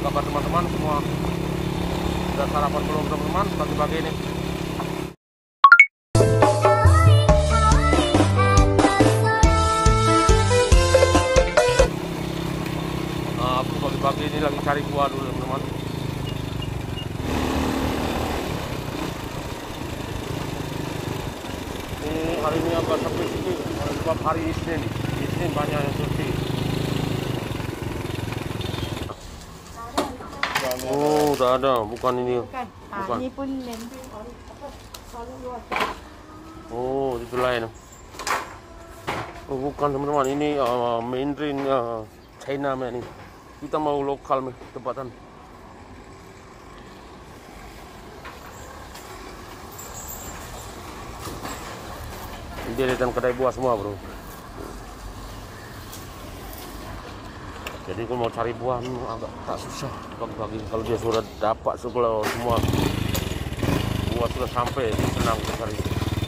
kabar teman-teman semua? Sudah sarapan belum teman-teman? Pagi-pagi ini. Aku pagi-pagi ini lagi cari buah dulu teman-teman. Ini hari ini agak sepi sedikit sebab hari Isnin. Isnin banyak yang cuti. Oh, udah ada, bukan ini. Bukan. Ini pun oh, itu lain. Oh, bukan teman-teman, ini Mandarin China ini. Kita mau lokal tempatan. Dia datang kedai buah semua, bro. Jadi kalau mau cari buah agak tak susah pagi-pagi. Kalau dia sudah dapat semua buah sudah sampai, senang untuk cari.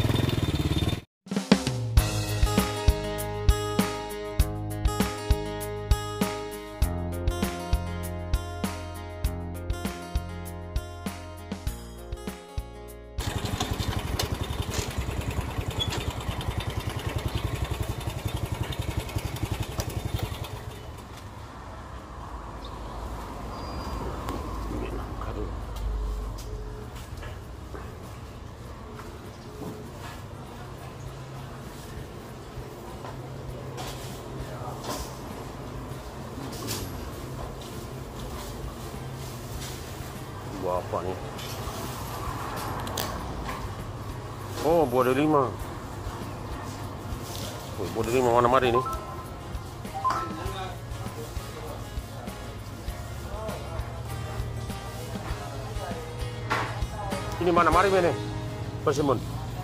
Buah apa nih? Oh, buah delima. Oh, buah delima mana mari nih? Ini mana mari ini? Persimun.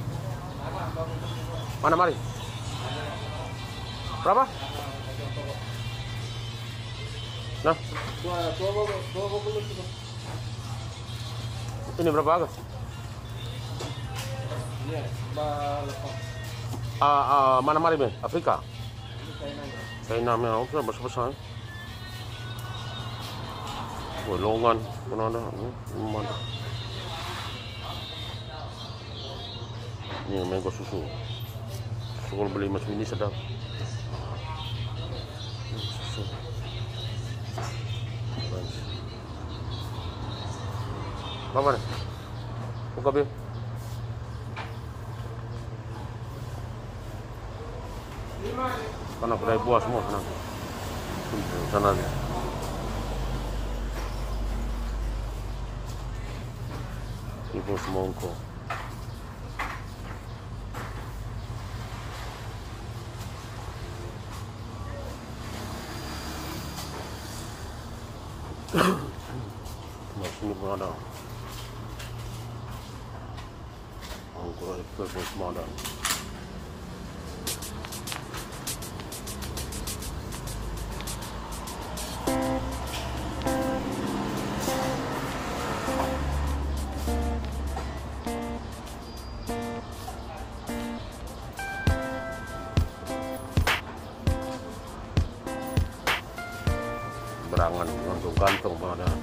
Mana mari? Berapa? Nah. Ini berapa harga? Mana mari be? Afrika? China ya, oke, besar-besar. Oh, longan, mana ada? Mana? Ini mango susu. Susu kalau beli macam ini sedap. Susu. Apa nih? Buka bil. Karena kedai buah semua sana. Sana nih. Ibu semongko. Sini pun ada. Anggur apple pun semua ada. Berangan, gantung pun ada.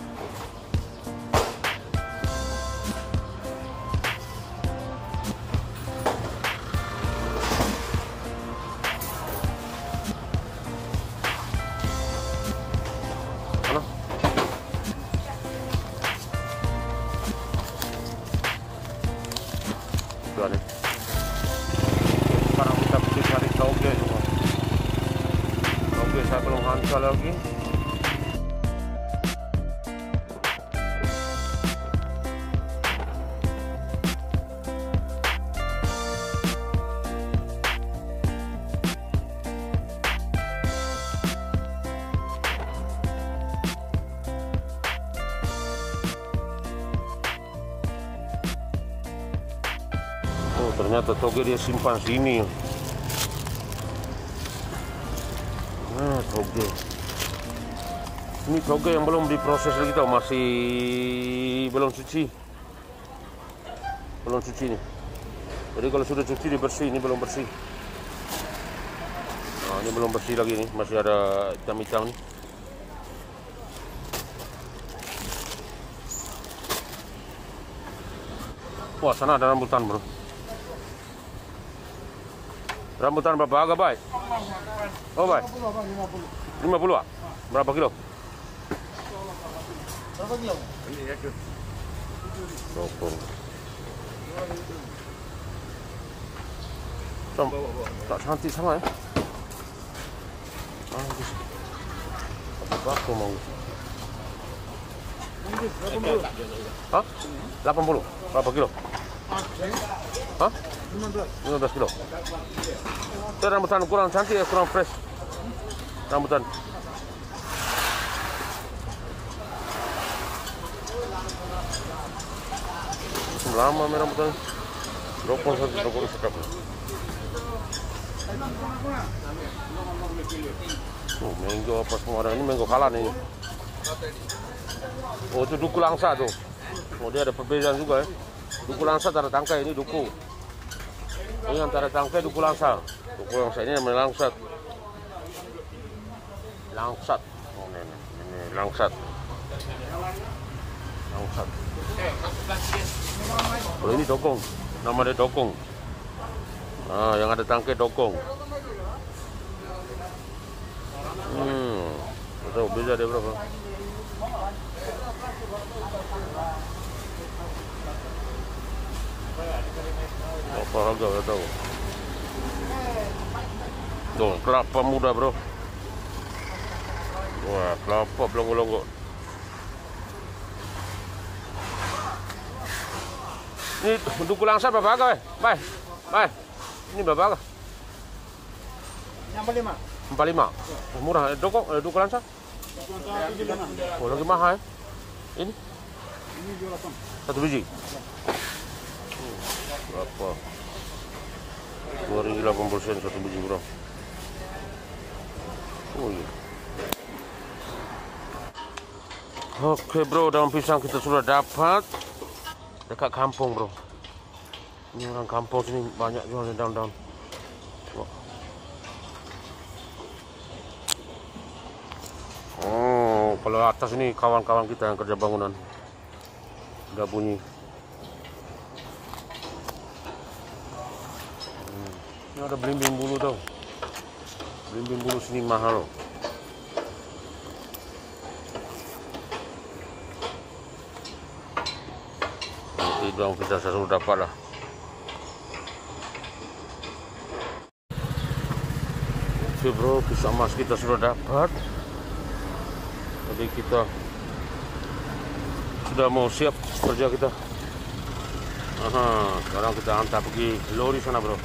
Nih. Sekarang kita pergi cari toge semua. Toge saya belum hantar lagi. Oh, ternyata toge dia simpan sini. Nah, toge. Ini toge yang belum diproses lagi tau, masih belum cuci. Belum cuci nih. Jadi kalau sudah cuci dibersih, ini belum bersih. Nah, ini belum bersih lagi nih, masih ada hitam-hitam nih. Wah, sana ada rambutan, bro. Rambutan berapa harga, Bay? Oh, Bay. 50, ah? Berapa kilo? Berapa kilo? Ini ya, Cuk. Dukung. Tak cantik sama ya? Bagus. Aku mau. Hah? 80. Berapa kilo? Hah? 15 kilo. Itu rambutan kurang cantik ya, kurang fresh. Rambutan. Lama merah rambutan. Rokok sedap. Oh, mango apa semua ada. Ini mango kalan ini. Oh, itu duku langsa tuh. Oh, dia ada perbedaan juga ya. Duku langsa antara tangkai, ini duku. Ini antara tangkai duku langsa. Duku langsa ini namanya langsat. Langsat. Oh, ini langsat. Langsat. Oh, ini dokong. Nama dia dokong. Ah, yang ada tangkai dokong. Tahu beda dia berapa? Apa harga nggak tahu. Tuh, kelapa muda, bro. Wah, kelapa belongo-longo. Ini duku langsa berapa harga, Bay? Bay. Ini berapa harga? 45. 45. Oh, murah. Duku langsa? Oh, lagi mahal. Ini? Ini 28. Satu biji. Berapa? 2.080 sen satu biji, bro. Oh iya. Oke, bro, daun pisang kita sudah dapat dekat kampung, bro. Ini orang kampung sini banyak jual daun-daun. Oh, kalau atas ini kawan-kawan kita yang kerja bangunan. Udah bunyi. Ini ada belimbing bulu tuh. Belimbing bulu sini mahal loh. Nanti daun pisang saya sudah dapat lah. Oke, bro, pisang emas kita sudah dapat. Jadi kita sudah mau siap kerja kita. Sekarang kita hantar pergi lori sana, bro.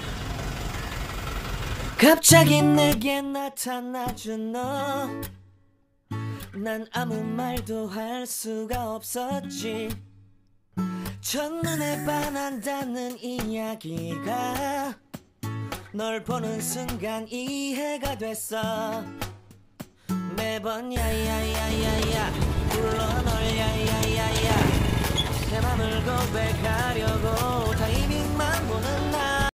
갑자기 내게 나타나준 너, 난 아무 말도 할 수가 없었지. 첫눈에 반한다는 이야기가 널 보는 순간 이해가 됐어. 매번 야야야야야 불러 널 야야야야 내 맘을 고백하려고